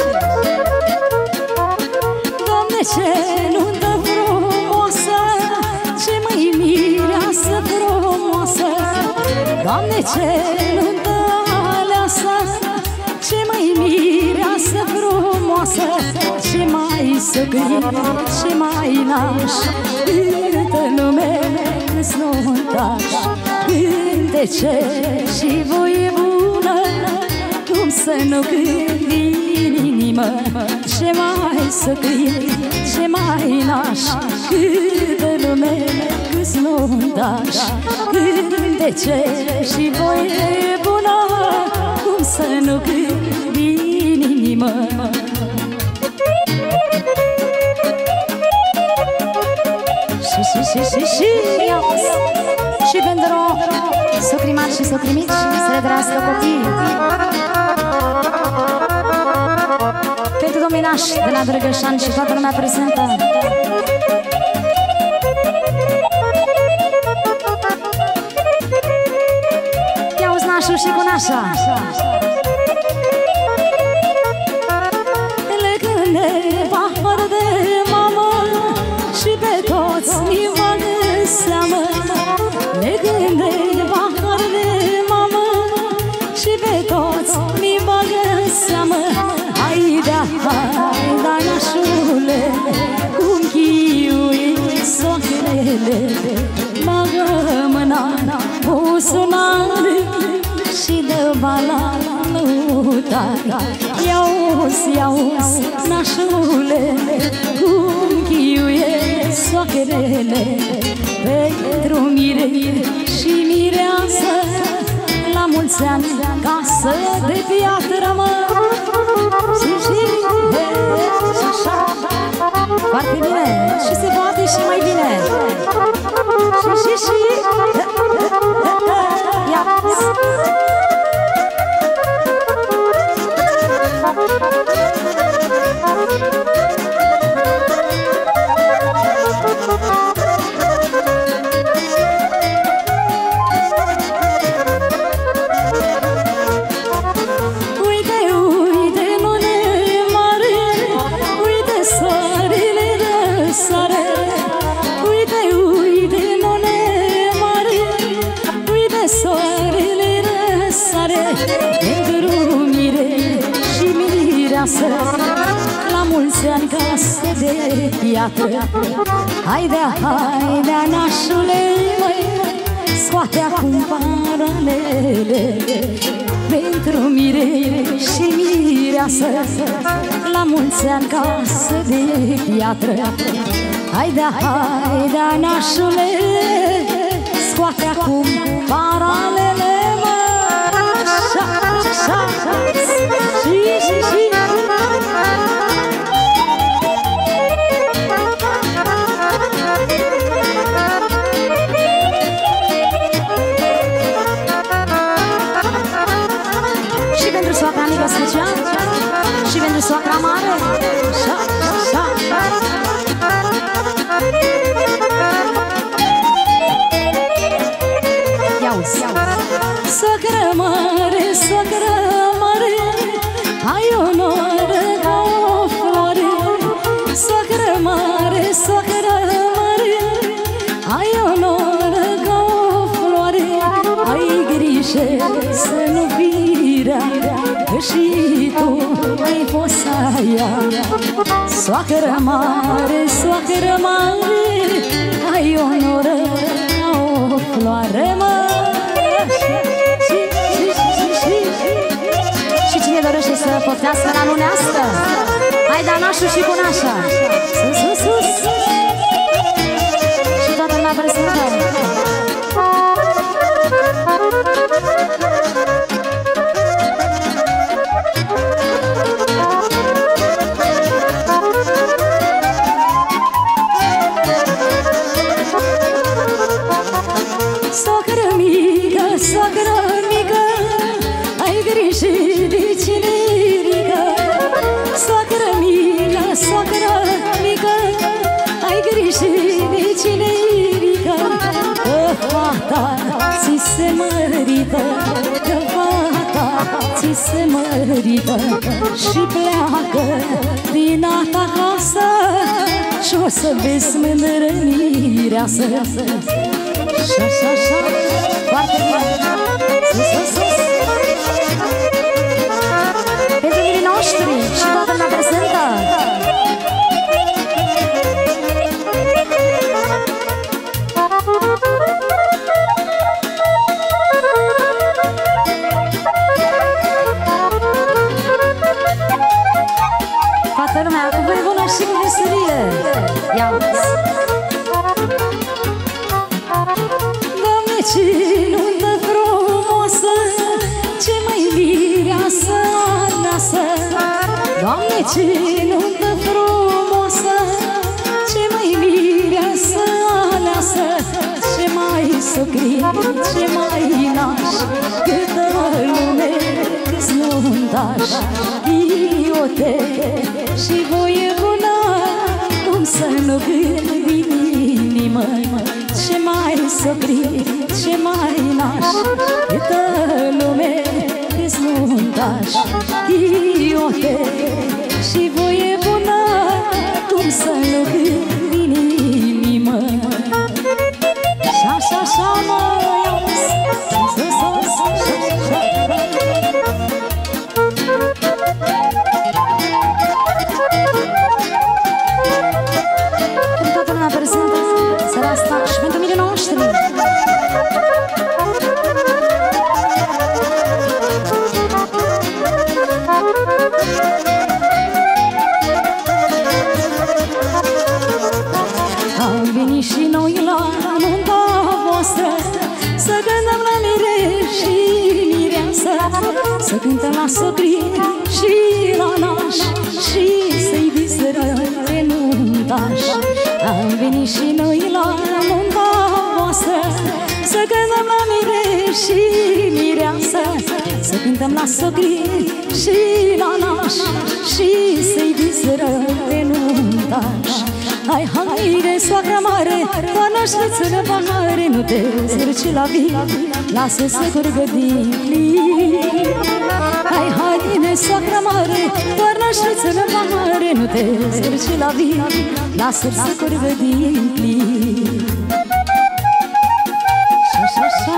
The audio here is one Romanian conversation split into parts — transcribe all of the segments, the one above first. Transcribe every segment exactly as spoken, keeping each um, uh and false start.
Doamne, ce nuntă frumoasă, ce mai mireasă frumoasă. Doamne, ce nuntă aleasă, ce mai mireasă frumoasă. Ce mai săcrit, ce mai naș, cântă numele-s nuntaș. Cântece și voie bună, cum să nu cânt din inimă. Ce mai săcrit, ce mai naș, cântă numele-s nuntaș. Cântece și voie bună, cum să nu cânt din inimă. Și, și, și, și, și, și pentru socrimari și socrimici, să le trăiască copii. Pentru dominaș de la Drăgășani și toată lumea prezentă. Ia-uzi nașul și cu nașa. Legă-ne pahăr de mamă și pe toți mi bagă seamă. Legă-ne pahăr de mamă și pe toți mi bagă seamă. Haidea, haidea nașule, cum chiui soacrele. Bagă mâna buzunare și dă bala lutare. Ia-uzi, ia-uzi, nașule, cum chiuie soacrele. Pentru mire și mireasă, la mulți ani, casă de piatră, mă. Și, și, he, și așa. Foarte bine, și se poate și mai bine. Și, și, și, he, he, he, he. Ia. La mulți ani casă de piatră. Haidea, haidea nașule, măi, scoate acum paralele. Pentru mire și mireasă, la mulți ani casă de piatră. Haidea, haidea nașule, scoate acum paralele, mă. Așa, așa, așa, și, și, și. Și pentru soacra mică special, și pentru soacra mare. Așa, așa. Ia-uzi, soacră mare, soacră mare, ai onoră ca o floare. Soacră mare, soacră mare, ai onoră ca o floare. Ai grijă să nu fii rea, că și tu ai fost aia. Soacră mare, soacră mare, ai onoră ca o floare, mă. Și cine dorește să poftească la lunească, hai da nașul și cu nașa. Sus, sus, sus. Și toată lumea prezentă. Soacră mică, soacră mică, ai grijă de cine ridică. Soacră mică, soacră mică, se mărită și pleacă din alta casă, și o să vezi mândră mireasă. Și așa, așa, foarte bine, sus, sus, sus. Pentru mirii noștri și toată lumea prezentă. Toată lumea cu voie bună și cu veselie. Ia-ți! Doamne, ce nuntă frumoasă, ce mai mireasă aleasă. Doamne, ce nuntă frumoasă, ce mai mireasă aleasă. Ce mai socrit, ce mai naș, câtă lume, câți nuntași. Iote și voie bună, cum să nu gândi inimă. Ce mai socrit, ce mai naș, câtă lume, câți nuntași. Iote și voie bună, cum să nu gândi inimă. Și așa, așa, mă, iau-ți, sus, sus, sus, sus, sus. Prezentă seara asta și pentru mirii noștri. Am venit și noi la nunta voastră, să cântăm la mire și mireasă, să cântăm la socri și la naș, și să-i distrăm pe nuntaș. Am venit și noi la nunta voastră, să cântăm la mire și mireasă, să cântăm la socri și la naș, și să-i distrăm pe nuntaș. Hai, haide, soacră mare, toarnă-și fețele pahare, nu te zărci la vin, lasă să curgă din plin. Hai, haide, soacră mare, toarnă-și fețele pahare, nu te zărci la vin, lasă să curgă din plin. Și așa,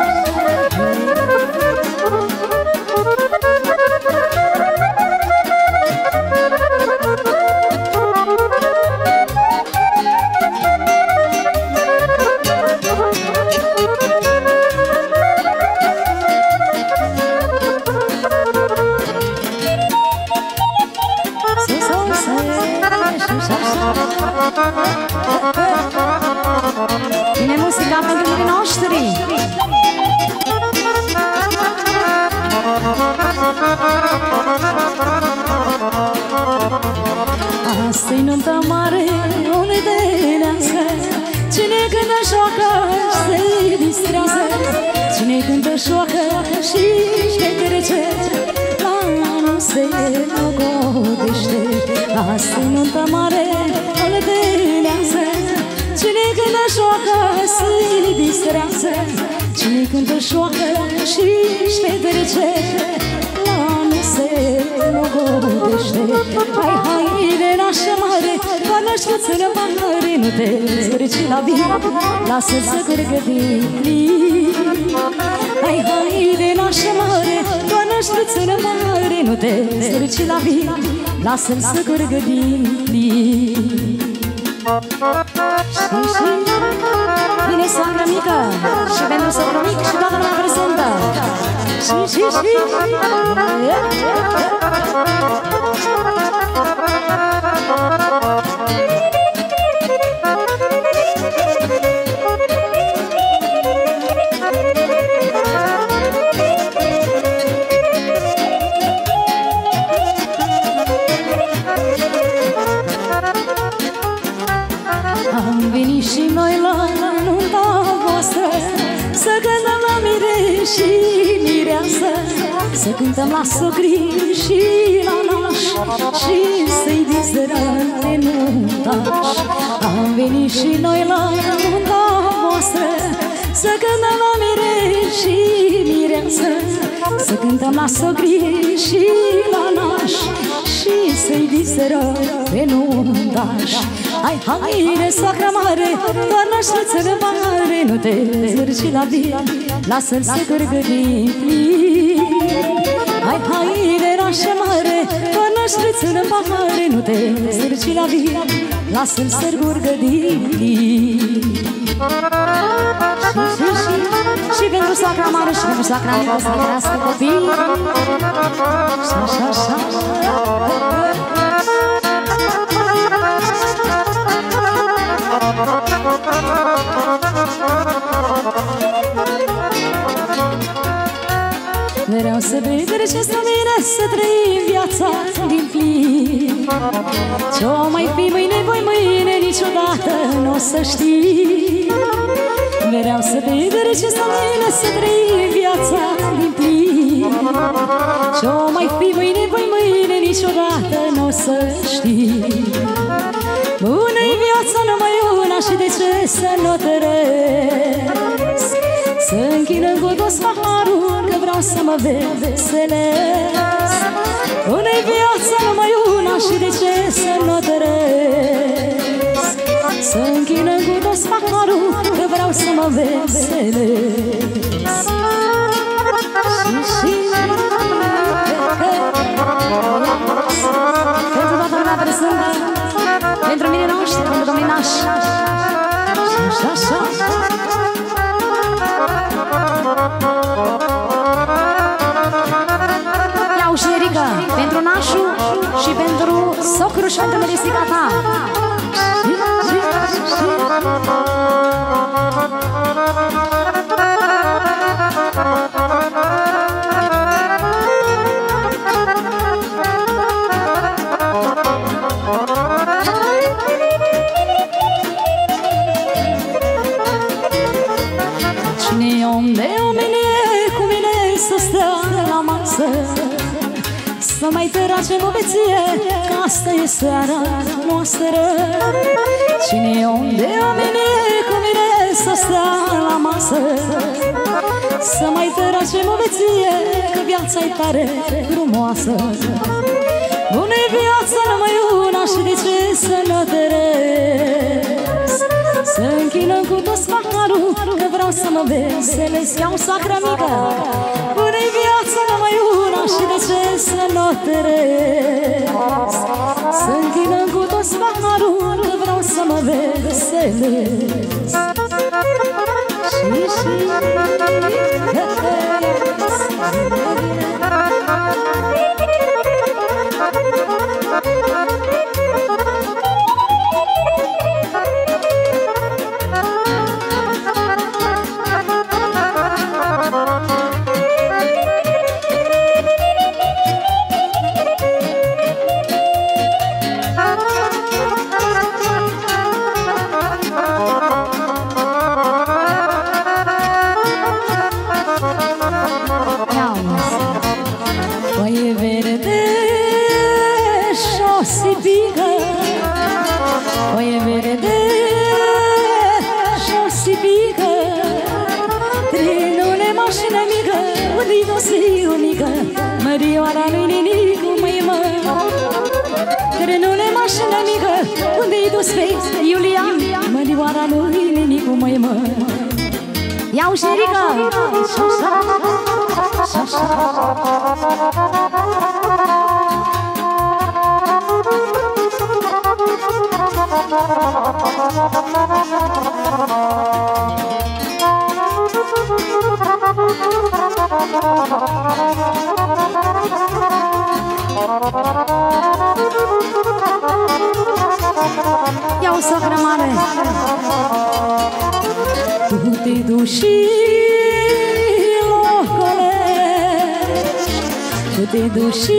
vine muzica pentru mirii noștri. Asta-i nunta mare, unde de nească, cine cântă șoacă se distrează, cine cântă șoacă și se trece, la nu se logodește. Asta-i nunta mare, unde de nească, cine cântă șoacă se distrează, cine cântă șoacă și se trece, la nu se logodește. Hai, hai, de nașă mare, toarnă-și fețele pahare, nu te zărci la vin, lasă-l să curgă din plin. Hai, hai, de nașă mare, toarnă-și fețele pahare, nu te zărci la vin, lasă-l să curgă din plin. Și, și, vine soacră mică și pentru socrul mic și toată lumea prezentă. Și, și, și, am venit și noi la nunta voastră, să cântăm la mire și mireasă, să cântăm la socri și la naș, și să-i distrăm pe nuntaș. Am venit și noi la nunta voastră, Să cântăm la mire și mireasă, să cântăm la socrii și la naș, și să-i diserăm pe nuntaș. Hai, haide, soacră mare, toarnă-și țără mare, nu te zârci la vin, lasă-l să curgă din plin. Hai, haide, rașă mare, toarnă-și țără mare, nu te zârci la vin, lasă-l să curgă din plin. Și, și, și pentru soacra mare și pentru soacra mică să crească copii. Și așa, așa. Vreau să petrecesc la mine, să trăim viața din plin. Ce-o mai fi mâine, voi mâine, niciodată n-o să știi. Vreau să petrecesc la mine, să trăim viața din plin. Ce-o mai fi mâine, voi mâine, niciodată n-o să știi. Bună-i viața numai una și de ce să n-o tăresc? Să închinăm cu toți paharul, că vreau să mă veselesc. Bună-i viața numai una și de ce să n-o tăresc? Să închinăm cu toți paharul, că vreau să mă veselesc. Și, și, pentru toată lumea prezentă, pentru mine noștri, pentru domnii nași. Și așa, așa. Iau și Erica, pentru nașu și pentru socru și pentru mărisica ta. Cine om de omene cu mine să stea la masă, să mai tărace bobeție, că asta e seara noastră. Cine om de omene cu mine să stea la masă, să mai tărace bobeție, că viața-i tare frumoasă. Bună-i viața numai una și de ce să n-o tăresc? Să închinăm cu toți paharul, că vreau să mă veselesc. Iau soacră mică, bună-i viața numai una și de ce să n-o tăresc? Să închinăm cu toți paharul, că vreau să mă veselesc. Și, și, Mărioara lui Ninicu, măi mă, trenule mașină mică, unde-i dus pe Iulian? Mărioara lui Ninicu, măi mă. Iau și Erica! Iau soacră mare, tu te duci și locolești, tu te duci și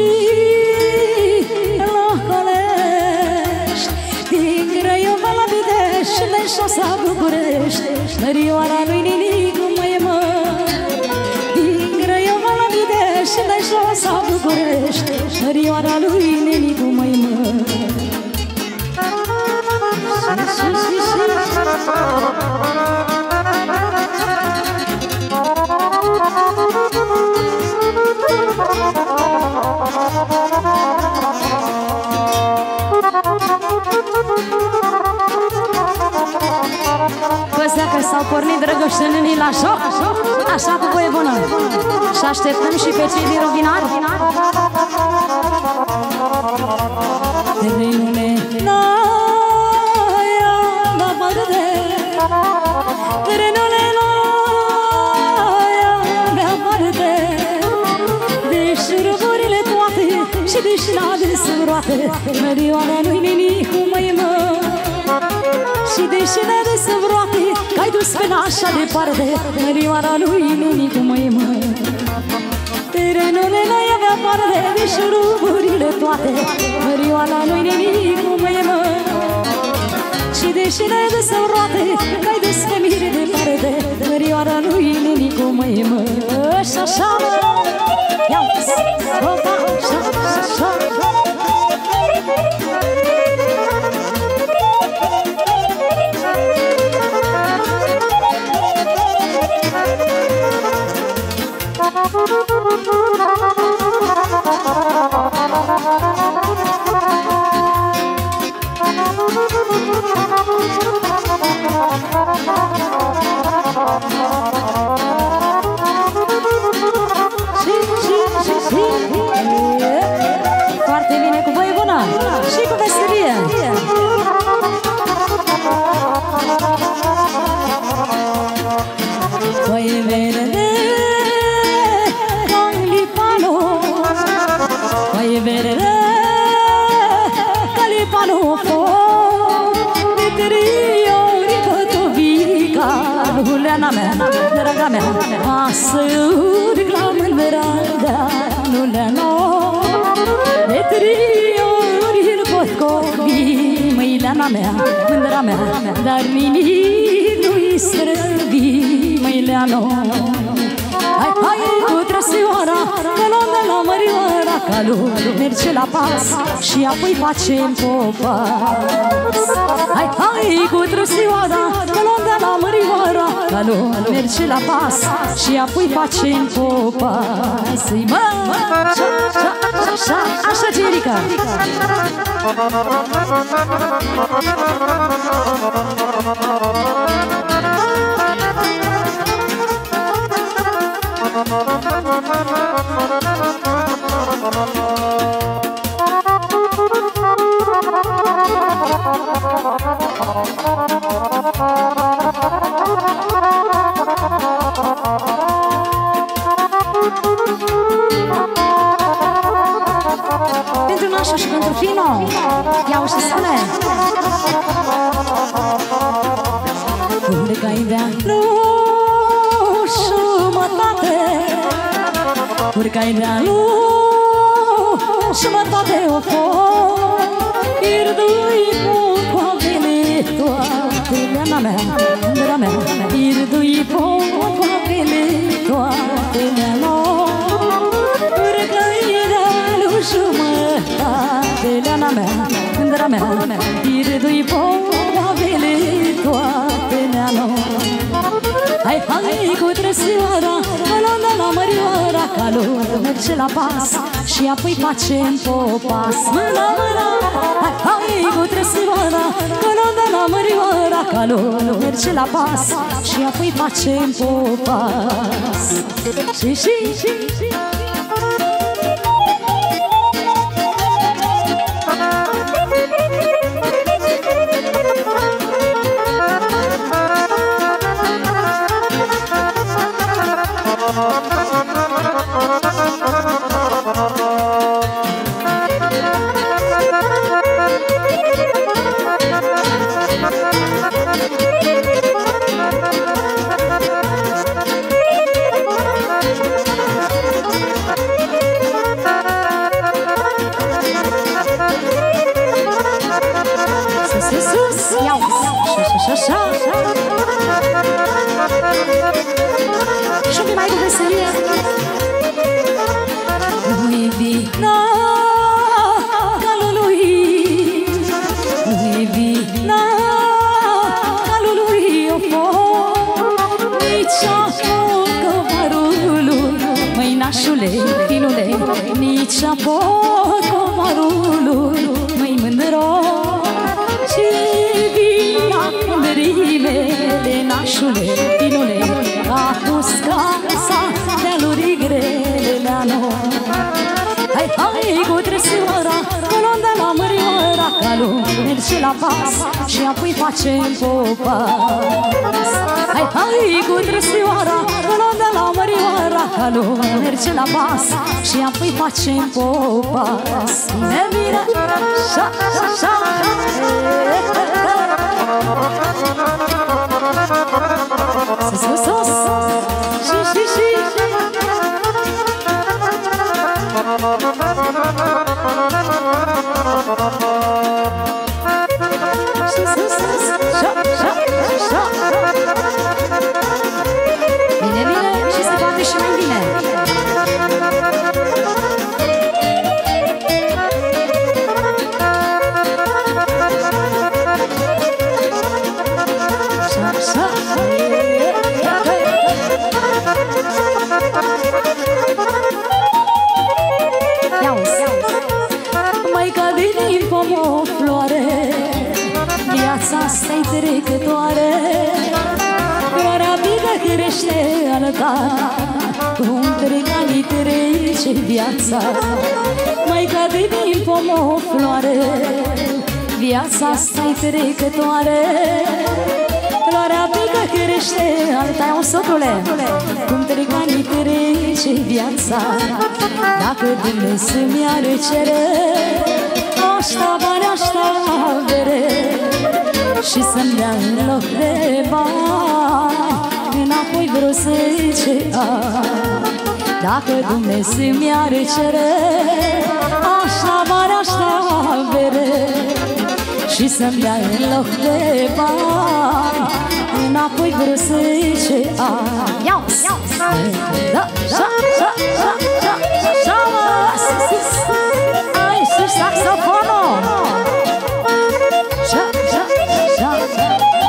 locolești, din Craiova la Videști, de șosa București, Mărioara lui Ninicu, măi mă. Din Craiova la Videști, de șosa București, Mărioara lui Ninicu, măi mă. Și, și, și, și. Păsea că s-au pornit drăgăștenii la joc, așa cu voie bună. Și așteptăm și pe cei din Rovinari. Terenule, n-aia mă băgăde, terenule, n-aia mea băgăde, de șuruburile toate și de șnade săroate, Mărioara nu-i nimic cu măi mă. Și de șnade săroate, că-ai dus pe așa departe, Mărioara nu-i nimic cu măi mă. Terenule, n-ai avea parte de șuruburile toate, Mărioara nu-i nimic cu măi mă. Și de șnade săroate, că-ai dus pe mire departe, Mărioara nu-i nimic cu măi mă. Și așa mă, ia-uzi, opa, așa, așa. Foarte bine, cu voie bună și cu veselie. Voie verde ca lipano, voie verde ca lipano, de trio ricotovica, luleana mea, draga mea, asă reclamă în veranda, luleana. De triori îl pot copi, măileana mea, mândra mea, dar nimic nu-i străbi, măileano. Hai, hai, cu trăsioara, că luăm de la Mărioara, calul merge la pas și apoi facem popas. Hai, hai, cu trăsioara, că luăm de la Mărioara, calul merge la pas și apoi facem popas. Mă, așa, așa, așa, așa, Gerica. Pentru Nașu și pentru Fino, iau și spune. Unde cai de-a nu jumătate, urcai de-a nu jumătate o foc, irdui cu apele toate, leana mea, mândra mea, irdui cu apele toate, leana. Urcai de-a nu jumătate, leana mea, mândra mea, irdui cu apele toate, leana. Hai, hai, cu trăsioara, calul de la Mărioara, calul merge la pas și apoi facem popas. Mâna, mâna, hai, hai, cu trăsioara, calul de la Mărioara, calul merge la pas și apoi facem popas. Și, și, și, și. Și un pic mai cu veselie. Nu-i vina calului, nu-i vina calului o foc, nici a foc covarului, măi nașule, finule, nici a foc covarului, măi mândro. calul, merge la pas și apoi facem popas. Hai, hai cu drăsioara, până de la mărioara, calul, merge la pas și apoi facem popas. Bine, bine, șa, șa, șa. Sus, sus, sus, și, și, și. Sus, sus, sus, șa, șa, șa. Bine, bine, și se poate și mai bine. Mai cade din pom o floare, viața-sta-i trecătoare. Floarea bine crește alta, cum trec anii trece viața. Mai cade din pom o floare, viața-sta-i trecătoare. Floarea pică crește, alta-i o sotrule, cum trec anii trece viața. Dacă Dumnezeu mi-ar cere, așta bani, așta avere, și să-mi dea în loc de bani înapoi vreo zece ani. Dacă Dumnezeu mi-ar cere, așta bani, așta avere, și să-mi dea în loc de bani înapoi vreo zece ani. Iau, iau, da, șa, șa, șa, șa, șa, mă, sus, ai și saxofonul. Șa, șa, șa, șa.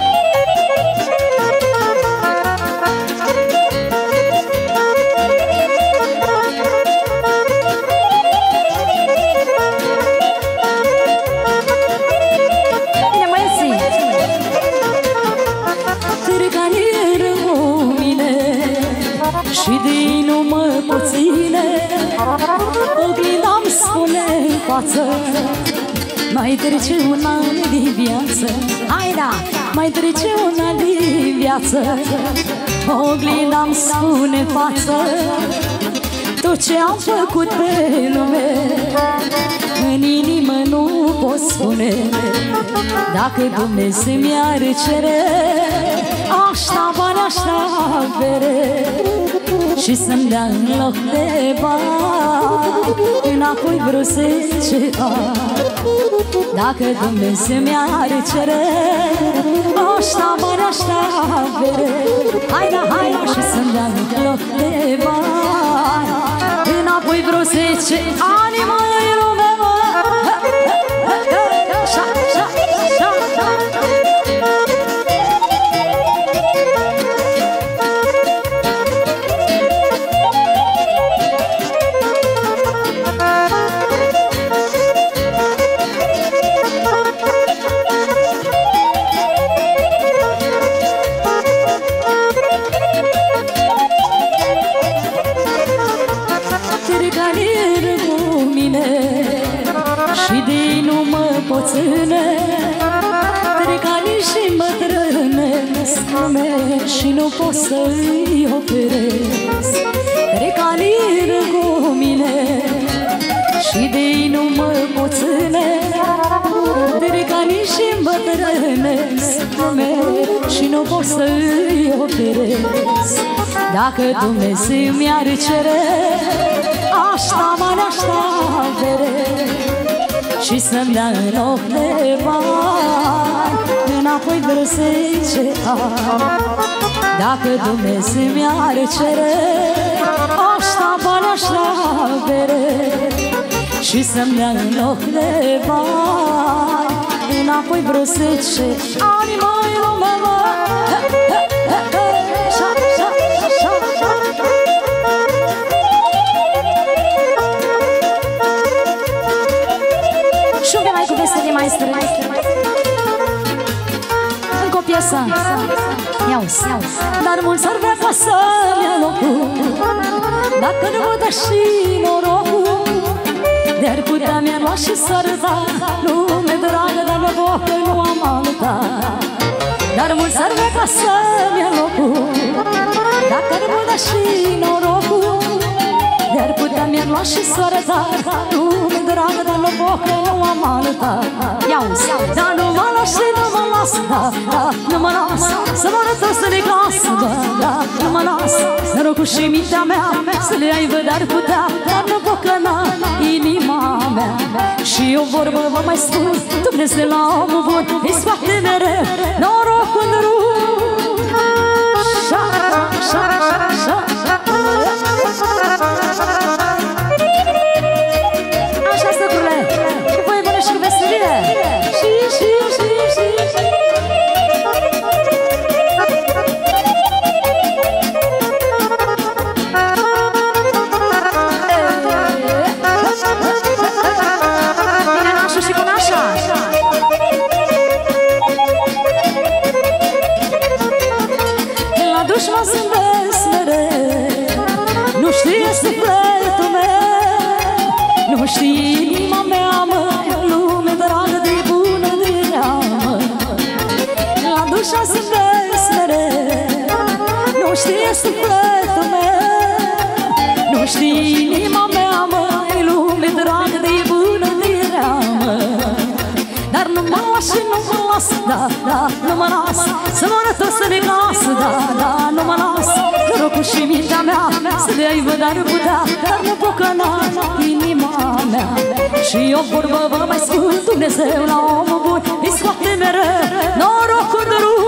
Și din nu mă pot ține, oglinda-mi spune în față, mai trece un an din viață. Hai da! Mai trece un an din viață, oglinda-mi spune în față, tot ce am făcut pe lume în inimă nu pot spune. Dacă Dumnezeu mi-ar cere, așta bani, așta avere, și să-mi dea în loc de bani înapoi vreo zece ani. Dacă Dumnezeu mi-ar cere, așta bani, așta avere, hai da, hai da, și să-mi dea în loc de bani înapoi vreo zece ani, măi lume, mă. Șa, șa, șa, șa. Și din nu mă pot ține, trec ani și mă trănesc lume și nu pot să-i operez. Trec ani cu mine și din nu mă pot ține, trec ani și mă trănesc lume și nu pot să-i operez. Dacă Dumnezeu mi-ar cere, așta bani, așta avere, și să-mi dea în loc de bani înapoi vreo zece ani. Dacă Dumnezeu mi-ar cere, așta bani, așta avere, și să-mi dea în loc de bani înapoi vreo zece ani, măi lume, mă. Șa, șa, șa, șa. Și unde mai cu veselie, maestre? Încă o piesă. Iauzi, dar mulți ar vrea ca să-mi ia locul, dacă nu mă dă și norocul, de-ar putea mi-a luat și s-ar da lume dragă să-mi ia locul. Dacă ar putea și norocul, de-ar putea mi-ar lua și soare, dar lume dragă, dar nu pot că nu am alta. Ia-uzi, dar nu mă las și nu mă las, da, da, nu mă las să mă arăt să le casă, da, da, nu mă las. Norocul și mintea mea să le aibă, dar putea, dar nu pot că n-am inima mea. Și o vorbă vă mai spun, Dumnezeu la omul bun îi scoate mereu norocul în drum. Șa, șa, șa, șa, așa, stăcurile, cu voi bună și cu veselie. Și, și, și, și, și. Bine, nașul și cu nașa. La duș mă zâmbesc mereu, nu știe sufletul meu, nu știe inima mea, mă, lume dragă de bună de rea, mă. La duș mă zâmbesc mereu, nu știe sufletul meu, nu știe inima mea, mă, lume dragă de bună de rea, mă. Dar nu mă las și nu mă las, da, da, nu mă las să mă arăt să ne casă, da, da, nu mă las. Norocul și mintea mea să le aibă, dar putea, dar nu pot că n-am inima mea. Și o vorbă vă mai spun, Dumnezeu la omul bun îi scoate mereu norocul în drum.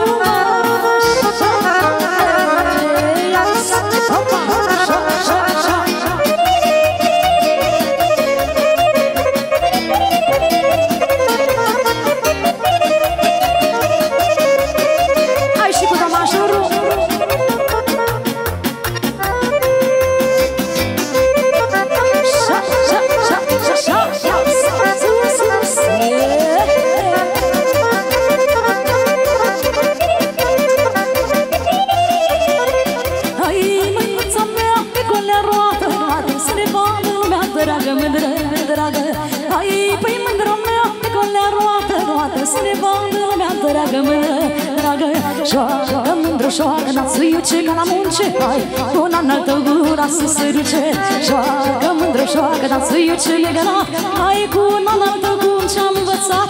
Joacă mândră, joacă, n-ați uiuce ca la munce, hai, una înaltă gura să se duce. Joacă mândră, joacă, n-ați uiuce legănat, hai, cu una înaltă gura ce-am învățat.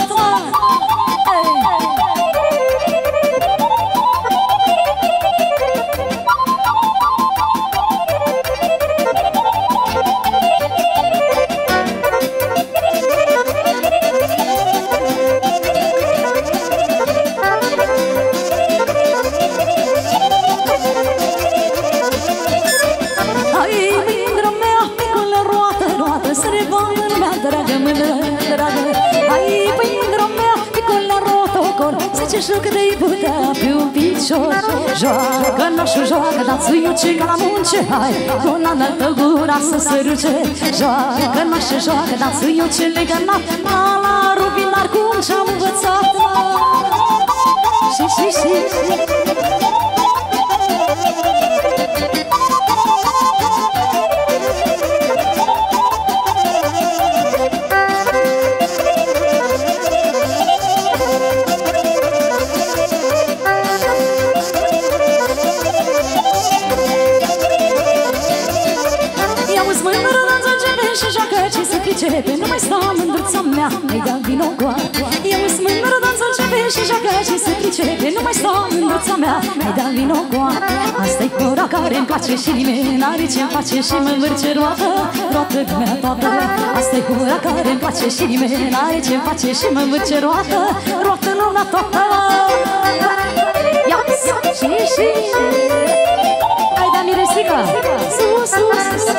Joacă de-i putea pe un picior. Joacă, nașul, joacă, dați uiuce ca la munce, hai, cu una înaltă gura să se ruce. Joacă, nașul, joacă, dați uiuce legănat, la la rubinar cum ce-am învățat. Și, și, și, și. Nu mai sta mândruța mea, hai da vino goa. Eu îți mândră, dansă, începe și joacă și se pricepe. Nu mai sta mândruța mea, hai da vino goa. Asta-i ora care-mi place și nimeni n-are ce-mi face și mă învârce roată, roată mea toată. Asta-i ora care-mi place și nimeni n-are ce-mi face și mă învârce roată, roată lumea toată. Ia, și, și, hai da miresica, sus, sus, sus.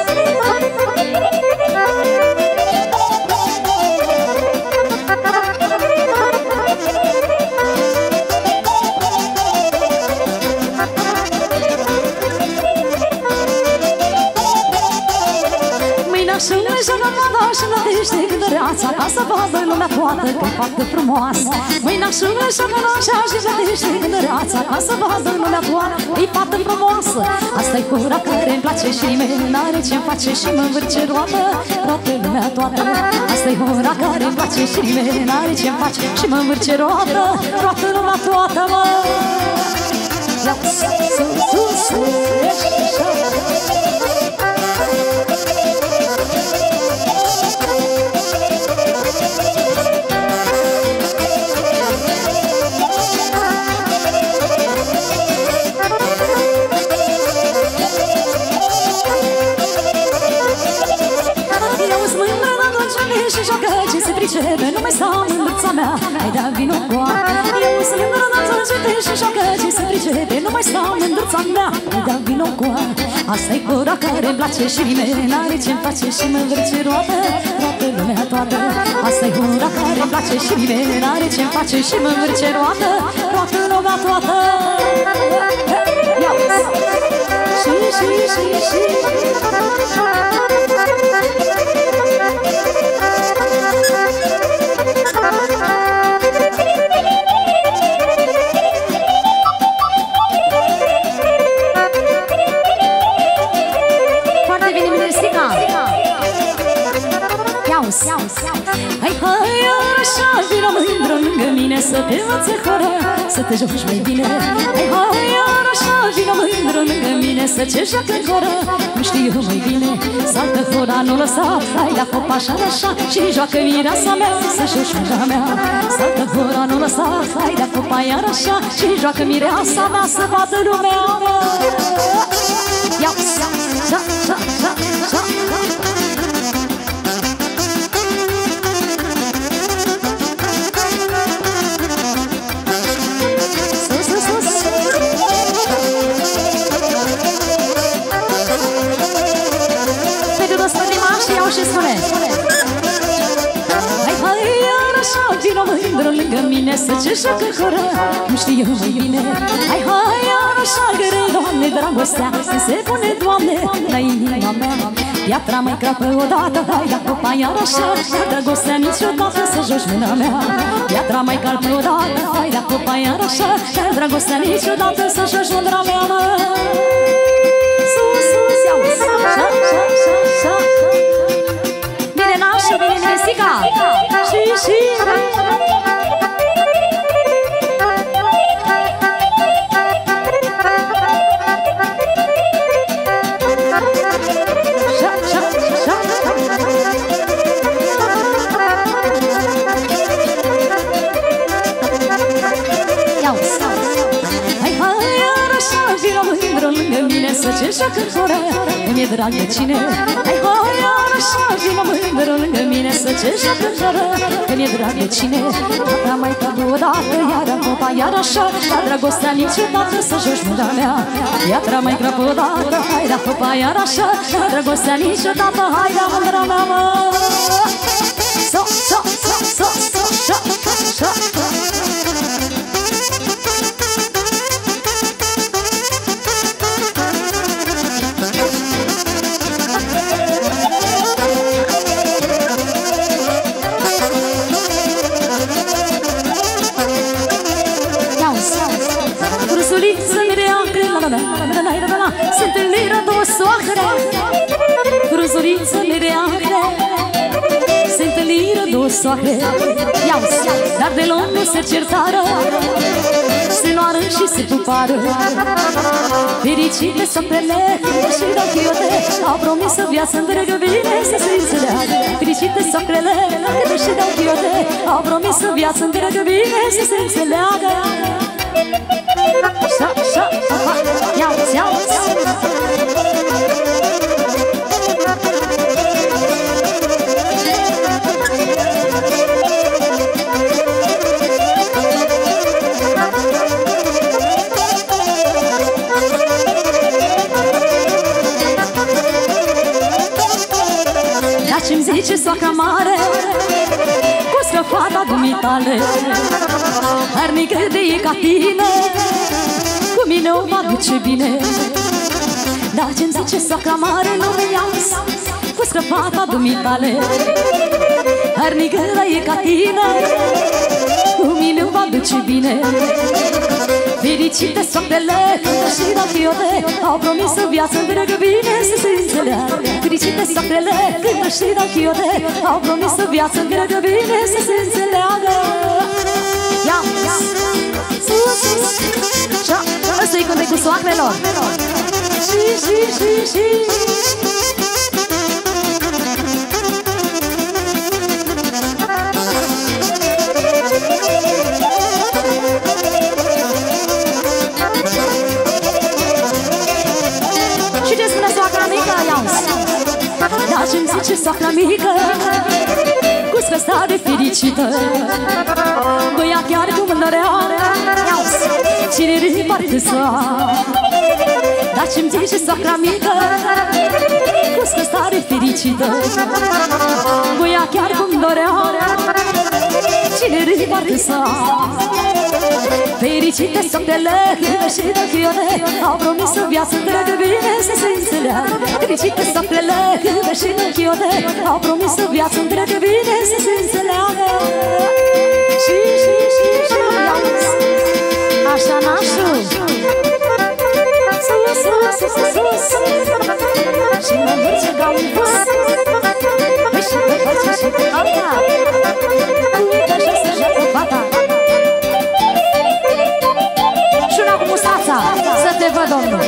Și nu-i joacă mada și nădește cântăreața, ca să vadă lumea toată. toată, că-i faptă frumoasă. Mâinașul așa că n-așa și jădește când răața, ca să vadă lumea toată, e faptă frumoasă. Asta-i cura care-mi place și mie, n-are ce-mi face și mă învârce roată, toată lumea toată. Asta-i cura care-mi place și mie, n-are ce-mi face și mă învârce roată, toată lumea toată, mă. Sus, sus, sus. Și joacă ce se pricepe, nu mai stau în mâța mea, hai da vino cu apă. Eu sunt mândră, danță, începe și joacă ce se pricepe, nu mai stau în mâța mea, hai da vino cu apă. Asta-i cura care-mi place și mie, n-are ce-mi face și mă învârce roată, toată lumea toată. Asta-i cura care-mi place și mie, n-are ce-mi face și mă învârce roată, toată lumea toată. Ia-o! Și, și, și, și... Hai, hai, așa, vină mândră lângă mine, să te învățe horă, să te joci mai bine. Hai, hai, așa, vină mândră lângă mine, să ce joacă horă, nu știu mai bine. Saltă hora, nu lăsa, hai la copa așa, așa, și joacă mireasa mea, să joci mândra mea. Saltă hora, nu lăsa, hai la copa iar așa, și joacă mireasa mea, să vadă lumea, mă. Ia, sa, sa, sa, sa, sa. Și spune: hai, hai, iar așa, vină mândră lângă mine, să ce joacă horă, nu știu mai bine. Hai, hai, iar așa, gără, Doamne, dragostea, să se pune, Doamne, la inima mea. Piatra mai crapă odată, hai, la copa iar așa, dar dragostea niciodată să joci mâna mea. Piatra mai crapă odată, hai, la copa iar așa, dar dragostea niciodată să joci mâna mea, mă. Sus, sus, iau, sa, sa, sa, sa, sa. Și bine, Mesica! Și, și... Șa, șa, șa, iau, sau. Hai, hai, iar așa, vină mândră lângă mine, să ce joacă horă, îmi-e drag de cine. Hai, hai, iar așa, vină mândră lângă mine, să ce joacă horă, îmi-e drag de cine. Tata mai tabu odată, iar copa iar așa, dar dragostea niciodată să joci mâna mea. Piatra mai crapă odată, hai da copa iar așa, dar dragostea niciodată, hai da mândra mea, mă. So, so, so, so, so, so, so, so. Se întâlniră două soacre, cruzuriță nereacre. Se întâlniră două soacre, iau-ți, dar de loc nu se certară, se luară și se pupară. Fericite soacrele și dau chiote, au promis o viață întreagă bine să se înțeleagă. Fericite soacrele și dau chiote, au promis o viață întreagă bine să se înțeleagă. Șa, șa, ha, iau-ți, iau-ți. Dar ce-mi zice soacra mare, cu fata dumitale, harnică de e ca tine, cu mine o va duce bine. Dar ce-mi zice soacra mare, nu mi iau cu scăpata dumitale, Arnicăra e ca tine, cu mine îmi va duce bine. Fericite soacrele, cântă și rachiote, au promis o viață întreagă bine să se înțeleagă. Fericite soacrele, cântă și rachiote, au promis o viață întreagă bine să se înțeleagă. Ia, sus, așa, ăsta-i cântecul soacrelor. Și, și, și, și Dar ce-mi zice soacra mică, cu spăsta de fericită, cu ea chiar cu mândărea, cine riparte să. Dar ce-mi zice soacra mică, cu spăsta de fericită, cu ea chiar cu mândărea, cine riparte să. Fericite soacrele, cântă și rachiote, au promis o viață întreagă bine să se înțeleagă. Fericite soacrele, cântă și rachiote, au promis o viață întreagă bine să se înțeleagă. Și, și, și, și, așa nașul, sus, sus, sus, sus, și mă merge ca un bus, păi și pe face și pe alta, uite așa să joacă fata. Și una cu mustața, să te văd, domnul.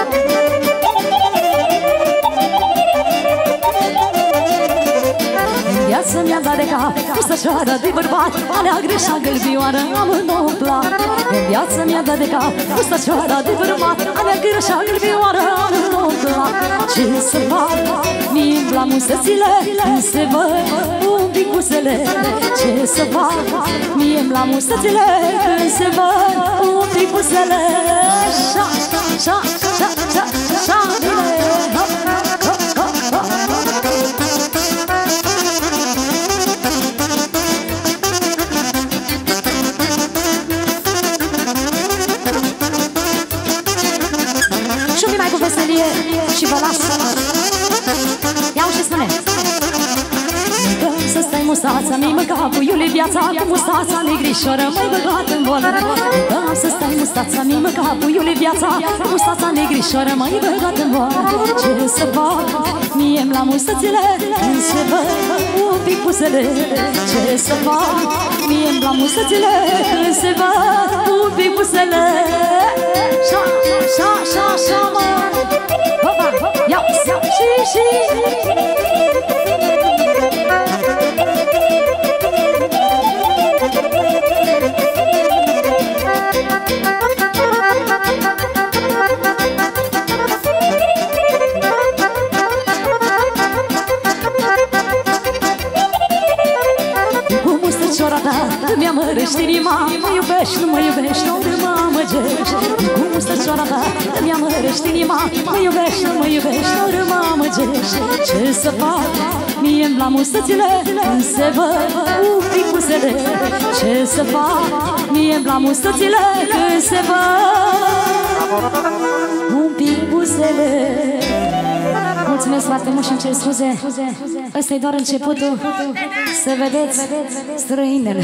Viața mi-a dat de cap, cu stăcioară de bărbat, alea greșa gălbioară, amândouă plac. În viața mi-a dat de cap, cu stăcioară de bărbat, alea greșa gălbioară, amândouă plac. Ce să fac, mi-mi la musățile, când se văd un pic buzele. Ce să fac, mi-mi la musățile, când se văd un pic buzele. Șa, șa, șa, șa, șa, bine, hop, hop, hop, hop. Și vă las. Iau și spune. Mică să stai mustața, mi-ai măgat puiule viața, cu mustața negrișoră m-ai băgat în bolă. Mică să stai mustața, mi-ai măgat puiule viața, cu mustața negrișoră m-ai băgat în bolă. Ce să fac, mie-mi la mustățile, când se văd un pic buzele. Ce să fac, mie-mi la mustățile, când se văd un pic buzele. Șa, șa, șa, șa, mă. Ia, ia, și, și cu mustăcioara ta îmi amărăști inima, mă iubești, nu mă iubești, nu mă amăgești. Cu mustăcioara ta îmi amărăști inima, mă iubești, nu mă iubești, nu mă amăgești. Ce să fac, mie-mi la mustățile, când se văd un pic buzele. Ce să fac, mie-mi la mustățile, când se văd un pic buzele. Mulțumesc foarte mult și îmi cer scuze. Ăsta-i doar începutul. Să vedeți străinele.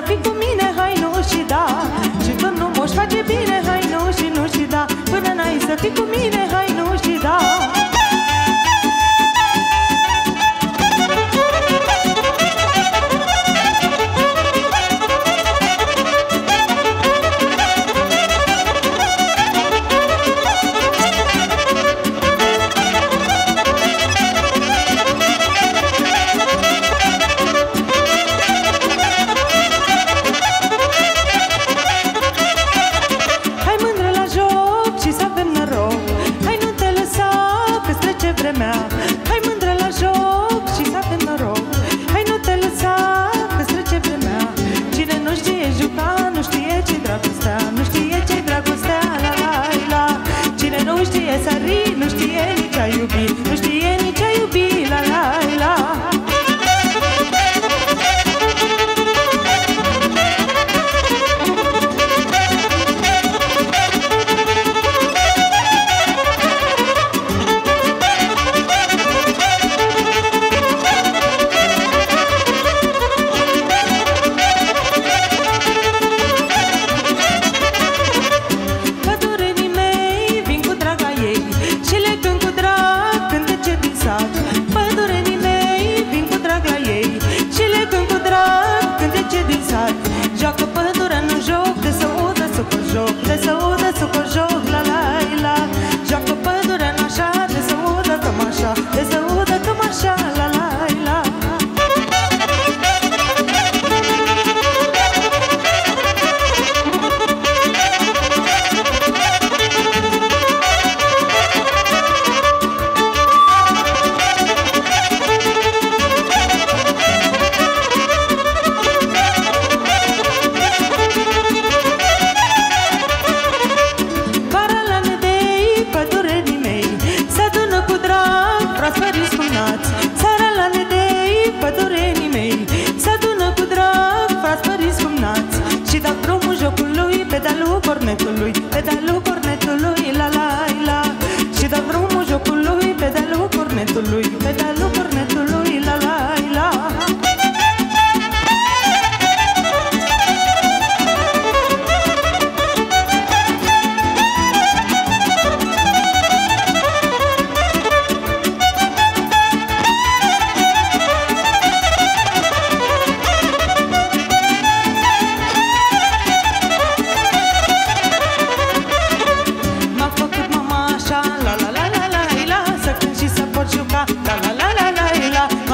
fii cu mine, hai nu și da. Și turnul moș face bine, hai nu și nu și da. Până n-ai să fii cu mine, hai nu și da. Hai mândră la joc și să avem noroc. Hai nu te lăsa că-ți trece vremea. Cine nu știe juca, nu știe ce-i dragostea. Nu știe ce-i dragostea, la la la. Cine nu știe sări, nu știe nici a iubi. Nu știe nici a iubi, la la la. Joacă pădurea, nu joc, de să udă, să cu joc, de să udă, să cu joc, la la la. Joacă pădurea, n-așa, de să udă, cam așa, de să udă, cam așa, la la la. Pedalul cornetului, pedalul cornetului, la la la. Și dă drumul jocului, pedalul cornetului, pedalul cornetului, la la la. La la la la la la,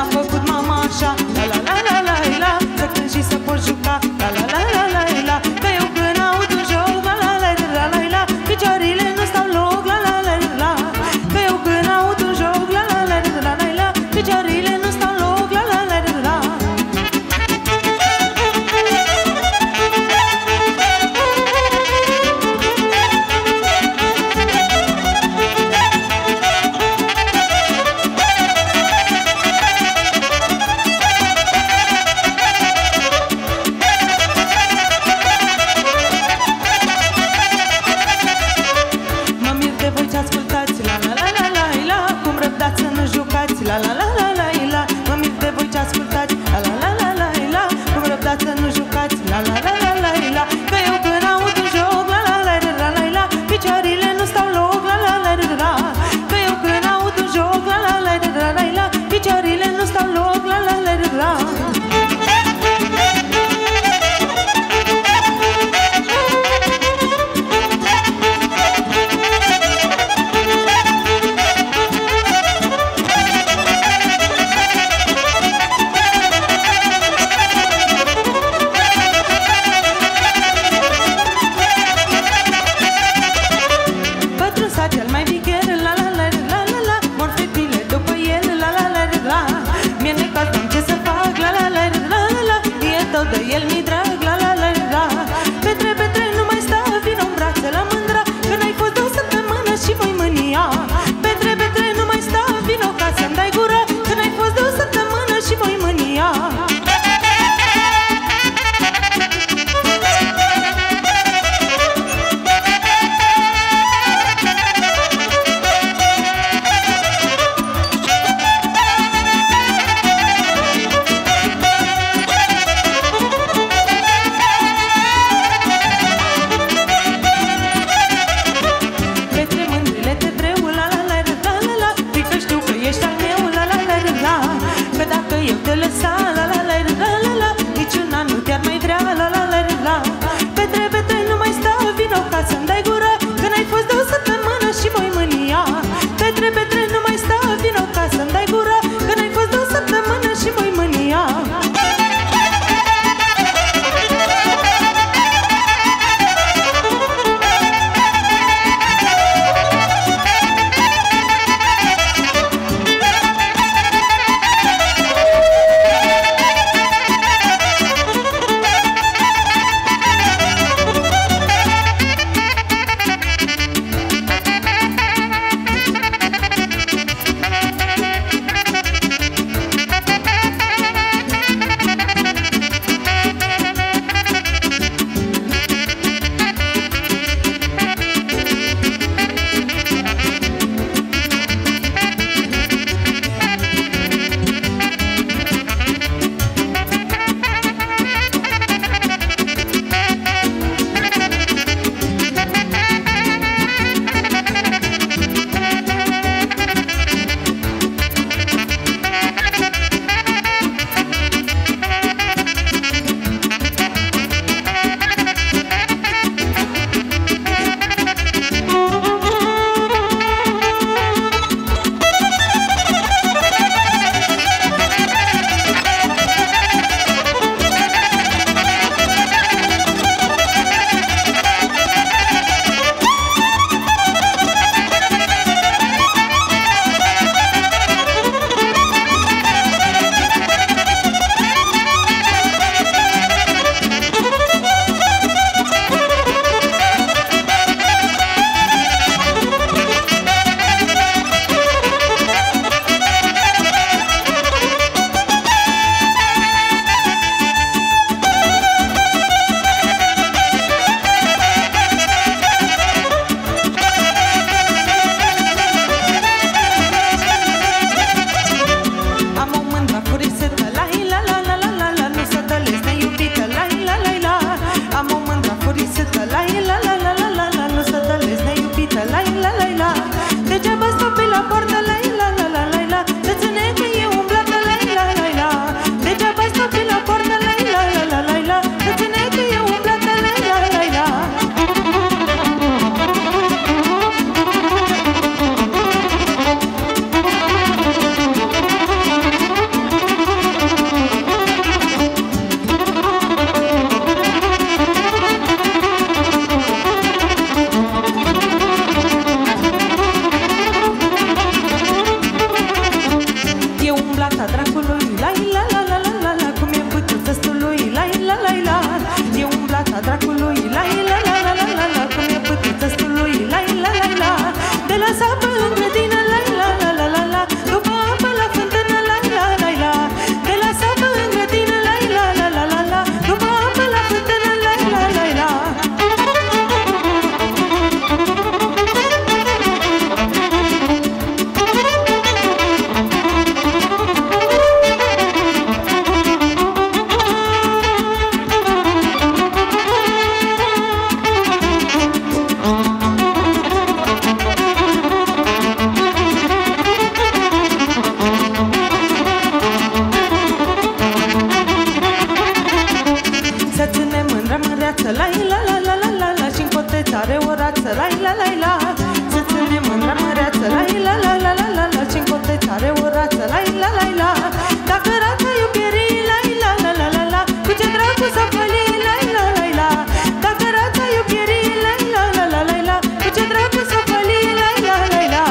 la la la. Să ținem mândra măreață, la la la la la la la. Ce-n coteț are o rață, la la la la. Dacă rața iubirii, la la la la la la. Cu ce dracu să făli, la la la la. Dacă rața iubirii, la la la la la la. Cu ce dracu să făli, la la la la.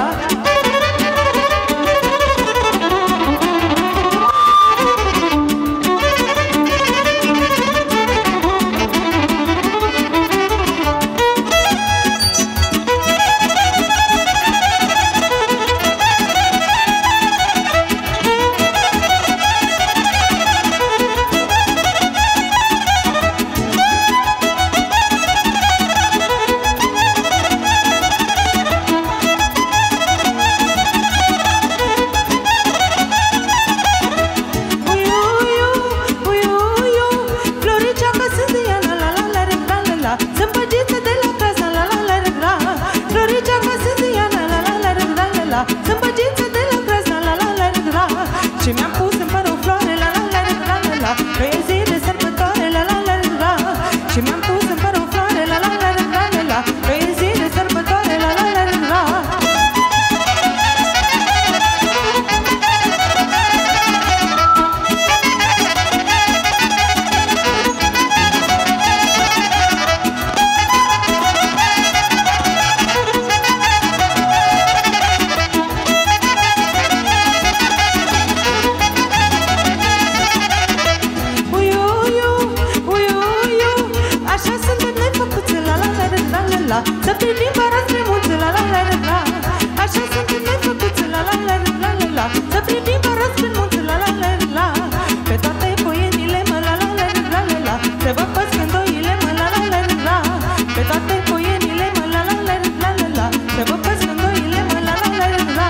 Și mi-am pus în păr o floare, la la la la la la. Că e zi de sărbătoare, la la la la la. Și mi-am pus în păr o floare, la la la la la la. Că e zi de sărbătoare, la la la la la. Să privim bara spre munți, la la la la la. Așa suntem noi făcuți, la la la la la la. Să privim bara spre munți, la la la la. Pe toate poienile, mă, la la la la la la. Să vă păs gândoile, mă, la la la la. Pe toate poienile, mă, la la la la la. Să vă păs gândoile, mă, la la la la.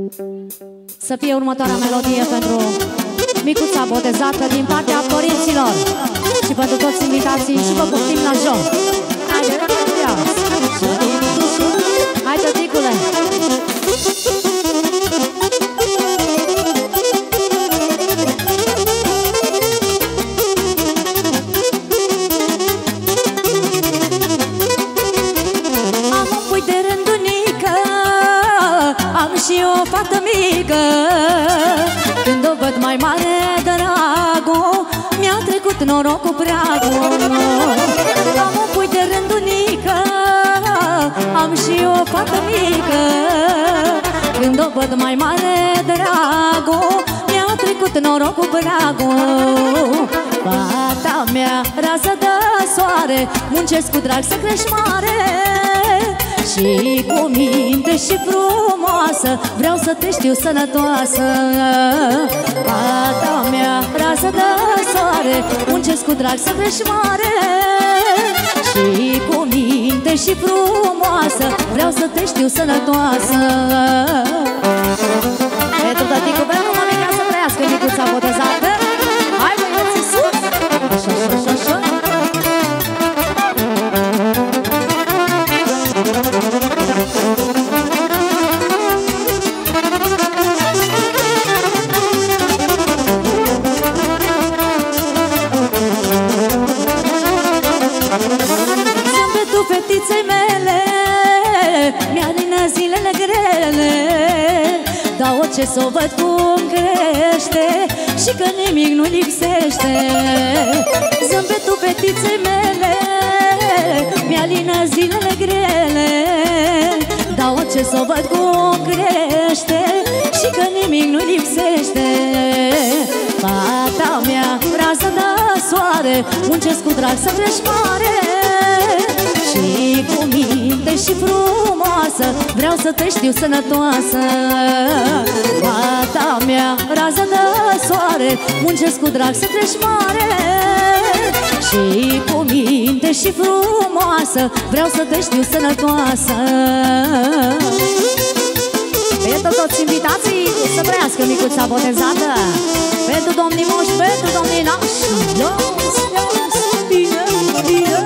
Să fie următoarea melodie pentru micuța botezată din partea părinților și pentru toți invitații și vă poftim la joc. Haide, hai, tăticule! Am un pui de rândunică, am și o fată mică. Când o văd mai mare, dragul, mi-a trecut norocul preagul. Am un pui de rândunică, am și o fată mică. Când o văd mai mare, dragul, mi-a trecut norocul preagul. Fata mea, rază de soare, muncesc cu drag să crești mare. Și cu minte și frumoasă, vreau să te știu sănătoasă. Fata mea, rază de soare, muncesc cu drag să crești mare. Și cu minte și frumoasă, vreau să te știu sănătoasă. Pentru tăticu, pentru mamica să trăiască micuța botezată. Hai băieții sus! Așa, așa, așa, așa. Zâmbetul fetiței mele mi-alină zilele grele, dar orice s-o văd cum crește și că nimic nu lipsește. Zâmbetul fetiței mele mi-alină zilele grele, dar orice s-o văd cum crește și că nimic nu lipsește. Fata mea, rază de soare, muncesc cu drag să crești mare. Și cu minte și frumoasă, vreau să te știu sănătoasă. Fata mea, rază de soare, muncesc cu drag să crești mare. Și cu minte și frumoasă, vreau să te știu sănătoasă. Pentru toți invitații să trăiască micuța botezată. Pentru domnii moși, pentru domnii nași. Los, los, bine, bine.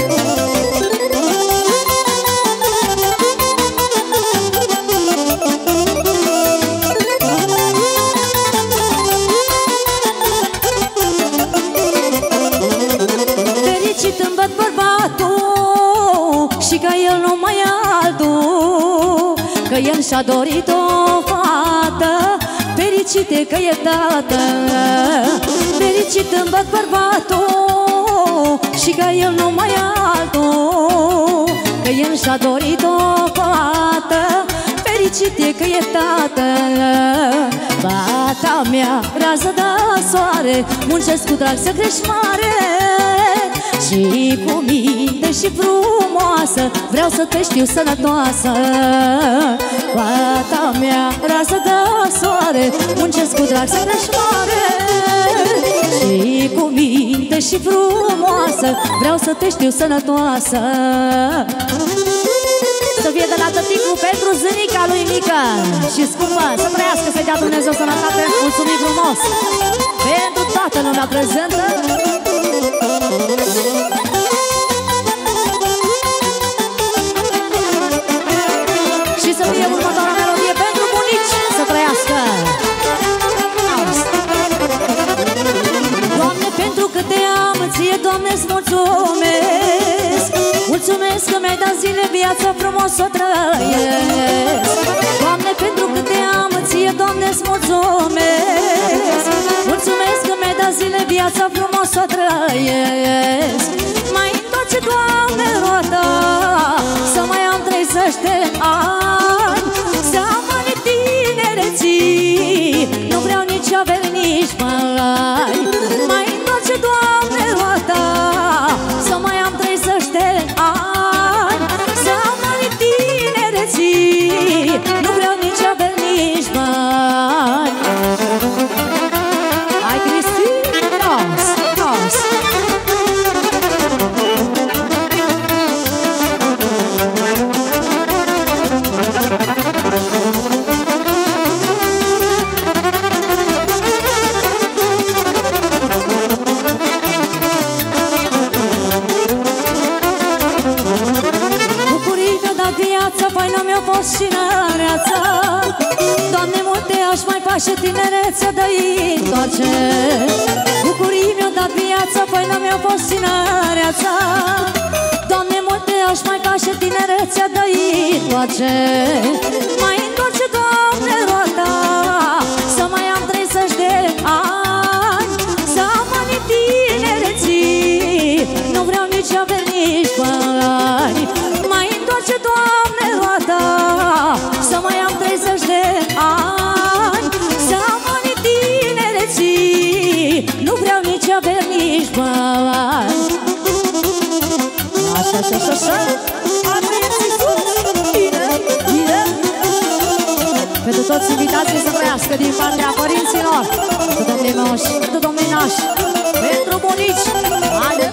Fericit îmi văd bărbatul și că el nu mai e altul, că el și-a dorit o fată, fericit e că e tată. Fericit îmi văd bărbatul și că el nu mai e altul, că el și-a dorit o fată, fericit e că e tată. Fata mea, rază de soare, muncesc cu drag să crești mare. Și cu minte și frumoasă, vreau să te știu sănătoasă. Fata mea, rază de soare, muncesc cu drag să crești mare. Și cu minte și frumoasă, vreau să te știu sănătoasă. Să fie de la tăticul pentru zânica lui mică și scumpă, să trăiască, să-i dea Dumnezeu sănătate. Mulțumim frumos pentru toată lumea prezentă. Și să fie următoarea melodie pentru bunici, să trăiască. Doamne, pentru că te am, ție, Doamne-ți mulțumesc. Mulțumesc că mi-ai dat zile, viața frumos o trăiesc. Doamne, pentru că te am, ție, Doamne-ți mulțumesc. Mulțumesc că mi-ai dat zile, viața frumos o trăiesc. Mai întoarce, Doamne, roata, să mai am treizeci de ani, să am ani tinereții, nu vreau nici averi, nici bani. Mai întoarce, Doamne, roata, să mai am treizeci de ani, să am ani tinereții, nu vreau nici averi, nici bani. Hai, Cristi, nos, nos. viața. Doamne, multe aș mai face tinerețea de-i întoarce. Bucurii mi-a dat viața, păi n-am mi-a fost tinereața. Doamne, multe aș mai face tinerețea de-i întoarce. Mai întoarce, Doamne, roata, să mai am treizeci de ani, să am ani tinereții, nu vreau nici averi, nici bani. Mai întoarce, Doamne, roata, să mai am treizeci de ani, să am ani tinereții, nu vreau nici averi, nici bani. Așa, așa, așa, așa. Pentru toți invitații să trăiască din partea părinților, cu domnii moși, cu domnii nași, pentru bunici. Haide!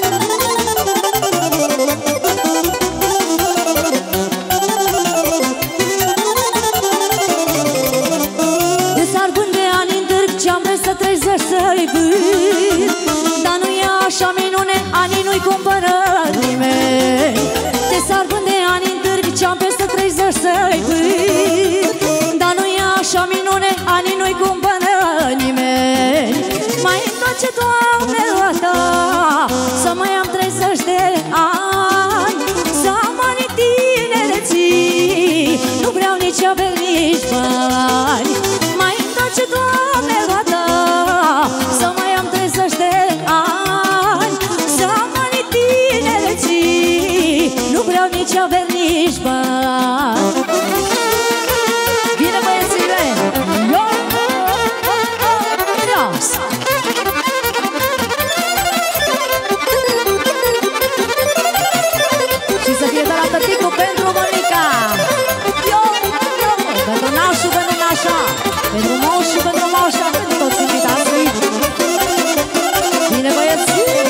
De s-ar vânde ani în târg, ce-am peste treizeci să-i vând. Dar nu e așa minune, anii nu-i cumpără nimeni. De s-ar vânde ani în târg, ce-am peste treizeci să-i vând. Dar nu e așa minune, anii nu-i cumpără nimeni. Mai întoarce, Doamne, roata, să mai am treizeci de ani, să am ani tinereții, nu vreau nici averi, nici bani. Mai întoarce, Doamne, roata, să mai am treizeci de ani, să am ani tinereții, nu vreau nici averi, nici bani. Bine, băiețile! Și să fie de la tăticul pentru mămica. Pentru nașul, pentru nașa, pentru moșul, pentru moșa, pentru toți invitații. Bine, băieți!